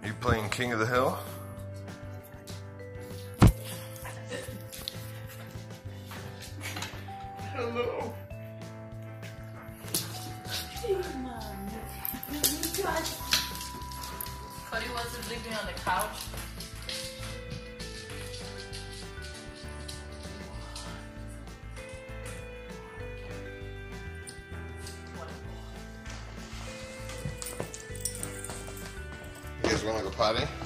You playing King of the Hill? Hello. Cody wasn't sleeping on the couch. You guys want to go potty?